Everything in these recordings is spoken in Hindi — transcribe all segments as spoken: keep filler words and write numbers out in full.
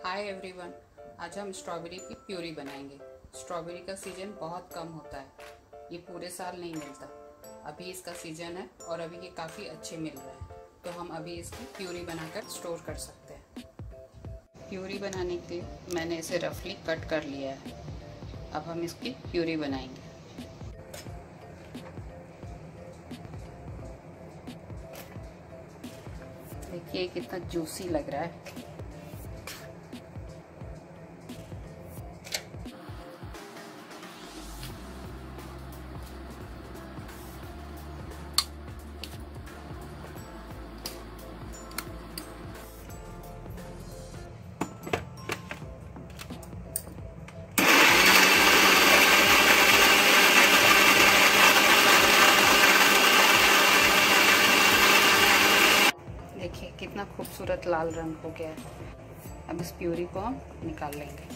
हाय एवरीवन, आज हम स्ट्रॉबेरी की प्यूरी बनाएंगे। स्ट्रॉबेरी का सीजन बहुत कम होता है, ये पूरे साल नहीं मिलता। अभी इसका सीजन है और अभी ये काफ़ी अच्छे मिल रहे हैं, तो हम अभी इसकी प्यूरी बनाकर स्टोर कर सकते हैं। प्यूरी बनाने के लिए मैंने इसे रफली कट कर लिया है। अब हम इसकी प्यूरी बनाएंगे। देखिए कितना जूसी लग रहा है। देखिए कितना खूबसूरत लाल रंग हो गया है। अब इस प्यूरी को हम निकाल लेंगे।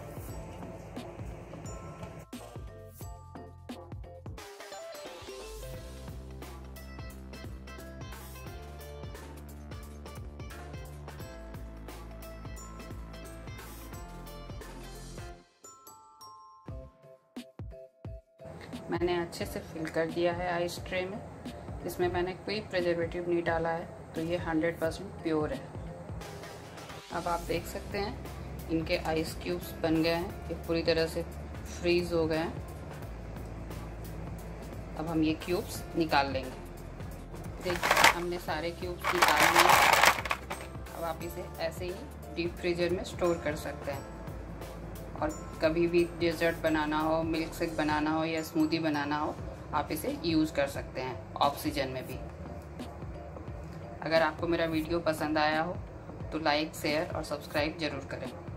मैंने अच्छे से फिल कर दिया है आइस ट्रे में। इसमें मैंने कोई प्रिजर्वेटिव नहीं डाला है, तो ये हंड्रेड परसेंट प्योर है। अब आप देख सकते हैं इनके आइस क्यूब्स बन गए हैं, ये पूरी तरह से फ्रीज हो गए हैं। अब हम ये क्यूब्स निकाल लेंगे। देखिए हमने सारे क्यूब्स निकाल लिए। अब आप इसे ऐसे ही डीप फ्रीजर में स्टोर कर सकते हैं, और कभी भी डेजर्ट बनाना हो, मिल्क शेक बनाना हो या स्मूदी बनाना हो, आप इसे यूज़ कर सकते हैं ऑफ सीजन में भी। अगर आपको मेरा वीडियो पसंद आया हो तो लाइक, शेयर और सब्सक्राइब ज़रूर करें।